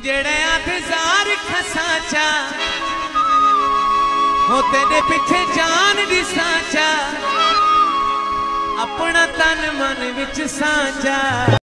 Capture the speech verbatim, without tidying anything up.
जेड़े आखजार खसाचा हो तेरे पिछे जान दी साचा अपना तन मन विच सांचा।